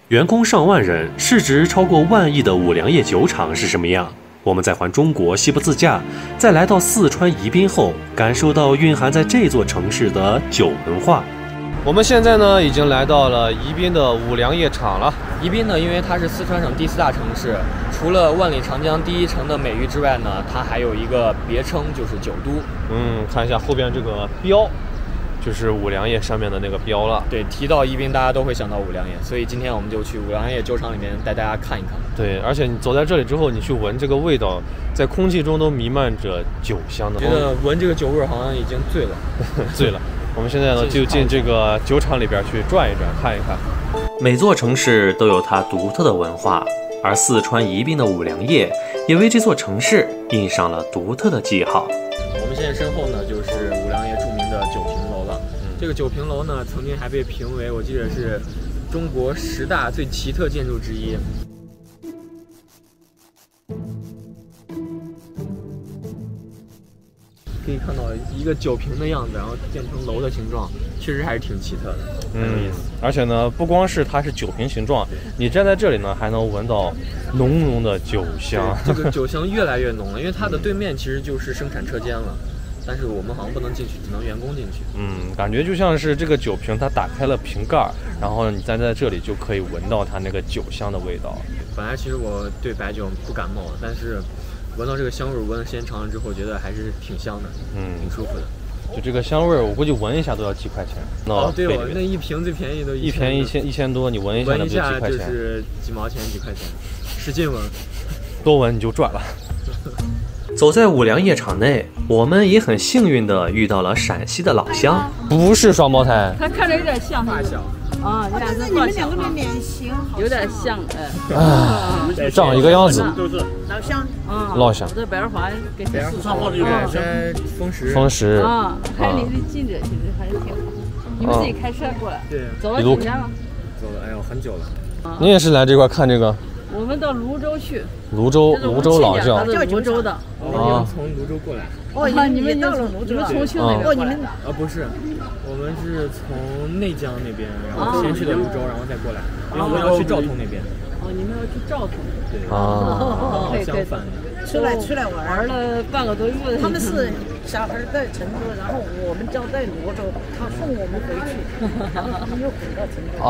员工上万人、市值超过10000亿的五粮液酒厂是什么样？我们在环中国西部自驾，在来到四川宜宾后，感受到蕴含在这座城市的酒文化。 我们现在呢，已经来到了宜宾的五粮液厂了。 宜宾呢，因为它是四川省第4大城市，除了万里长江第一城的美誉之外呢，它还有一个别称，就是酒都。 看一下后边这个标，就是五粮液上面的那个标了。 对，提到宜宾，大家都会想到五粮液，所以今天我们就去五粮液酒厂里面带大家看一看。 对，而且你走在这里之后，你去闻这个味道，在空气中都弥漫着酒香的。 觉得闻这个酒味好像已经醉了， 醉了。我们现在呢，就进这个酒厂里边去转一转，看一看。 每座城市都有它独特的文化，而四川宜宾的五粮液也为这座城市印上了独特的记号。 我们现在身后呢，就是五粮液著名的酒瓶楼了。这个酒瓶楼呢，曾经还被评为，我记得是中国10大最奇特建筑之一。可以看到一个酒瓶的样子，然后建成楼的形状，确实还是挺奇特的，很有意思。 而且呢，不光是它是酒瓶形状，你站在这里呢，还能闻到浓浓的酒香。 这个酒香越来越浓了，因为它的对面其实就是生产车间了，但是我们好像不能进去，只能员工进去。 感觉就像是这个酒瓶，它打开了瓶盖，然后你站在这里就可以闻到它那个酒香的味道。 本来其实我对白酒不感冒，但是闻到这个香味，闻了时间长了之后，觉得还是挺香的，挺舒服的。 就这个香味，我估计闻一下都要几块钱。 对哦，那一瓶最便宜都一瓶1000多，你闻一下那就几块钱。 就是几毛钱几块钱，使劲闻， 多闻你就赚了。 走在五粮液厂内，我们也很幸运地遇到了陕西的老乡， 不是双胞胎， 他看着有点像发小。 但是你们两个的脸型有点像， 长一个样子。 都是老乡， 老乡。 在白二环跟四川在丰实还离得近着，其实还是挺好。你们自己开车过来， 对， 走了几天了？ 走了，哎呦，很久了。 你也是来这块看这个？ 我们到泸州去。 泸州老窖。 叫泸州的。 从泸州过来。 你们到了泸州，重庆那边。 你们不是，我们是从内江那边，然后先去的泸州，然后再过来，因为我们要去昭通那边。 你们要去昭通。 对。相反的。 出来玩了半个多月。他们是小孩在成都，然后我们家在泸州，他送我们回去，然后他们又回到成都。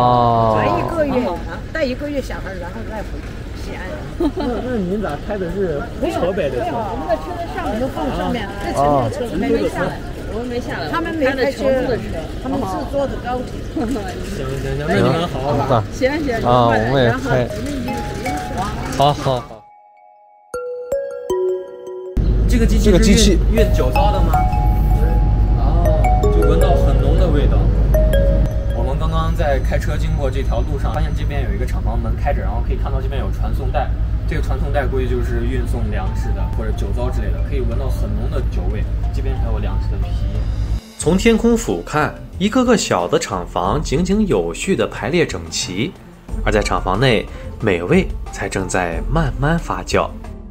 带一个月小孩，然后再回西安。 那您咋开的是河北的车？ 我们的车在上面，都放上面，在成都车没下来，我们没下来。他们没开车的车，他们是坐的高铁。 行，那你们好好玩。 行， 我们也开。好。 这个机器运酒糟的吗？就闻到很浓的味道。我们刚刚在开车经过这条路上，发现这边有一个厂房门开着，然后可以看到这边有传送带。这个传送带估计就是运送粮食的或者酒糟之类的，可以闻到很浓的酒味。这边还有粮食的皮。 从天空俯瞰，一个个小的厂房井井有序地排列整齐，而在厂房内，美味才正在慢慢发酵。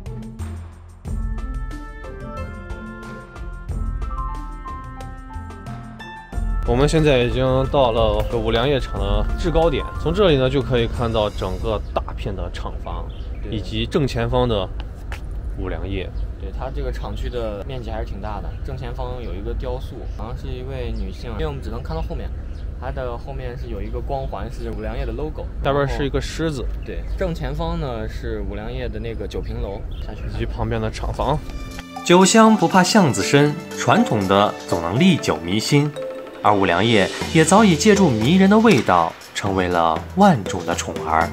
我们现在已经到了五粮液厂的制高点，从这里呢就可以看到整个大片的厂房，以及正前方的五粮液。 对，它这个厂区的面积还是挺大的。正前方有一个雕塑，好像是一位女性，因为我们只能看到后面。它的后面是有一个光环，是五粮液的 logo， 下边是一个狮子。 对，正前方呢是五粮液的那个酒瓶楼， 以及旁边的厂房。 酒香不怕巷子深，传统的总能历久弥新。而五粮液也早已借助迷人的味道，成为了万众的宠儿。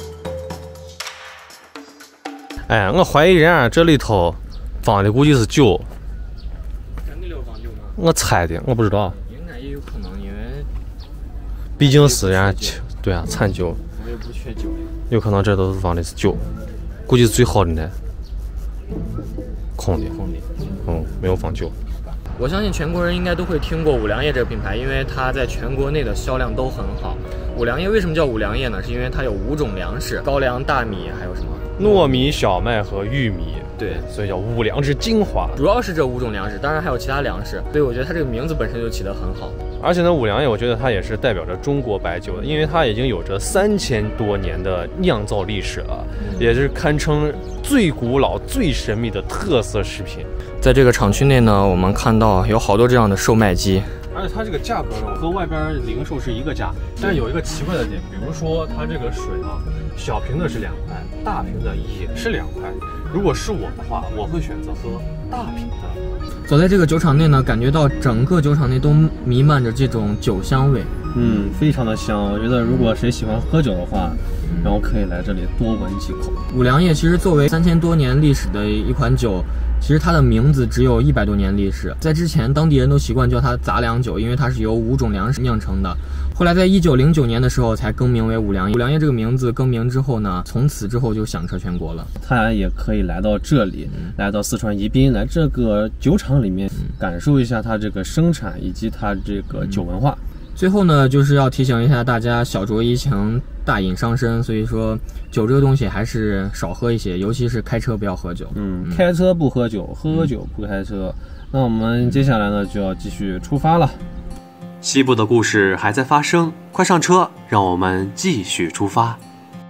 我怀疑人家这里头放的估计是酒。 真的有放酒吗？ 我猜的，我不知道。 应该也有可能，因为毕竟是人家对啊产酒。 我也不缺酒。 有可能这都是放的是酒，估计是最好的呢。空的。没有放酒。 我相信全国人应该都会听过五粮液这个品牌，因为它在全国内的销量都很好。五粮液为什么叫五粮液呢？是因为它有5种粮食：高粱、大米，还有什么糯米、小麦和玉米。 对， 所以叫五粮之精华。 主要是这5种粮食，当然还有其他粮食，所以我觉得它这个名字本身就起得很好。 而且呢，五粮液我觉得它也是代表着中国白酒的，因为它已经有着3000多年的酿造历史了，也是堪称最古老、最神秘的特色食品。 在这个厂区内呢，我们看到有好多这样的售卖机， 而且它这个价格呢，和外边零售是一个价，但是有一个奇怪的点，比如说它这个水啊，小瓶的是2块，大瓶的也是2块。如果是我的话，我会选择喝大瓶的。 走在这个酒厂内呢，感觉到整个酒厂内都弥漫着这种酒香味， 非常的香。我觉得如果谁喜欢喝酒的话，然后可以来这里多闻几口。 五粮液其实作为3000多年历史的一款酒，其实它的名字只有100多年历史。在之前，当地人都习惯叫它杂粮酒，因为它是由5种粮食酿成的。后来在1909年的时候才更名为五粮液。五粮液这个名字更名之后呢，从此之后就响彻全国了。 他也可以来到这里，来到四川宜宾，来这个酒厂里面感受一下它这个生产以及它这个酒文化。 最后呢，就是要提醒一下大家，小酌怡情，大饮伤身，所以说酒这个东西还是少喝一些，尤其是开车不要喝酒。 开车不喝酒，喝酒不开车。那我们接下来呢就要继续出发了。 西部的故事还在发生，快上车，让我们继续出发。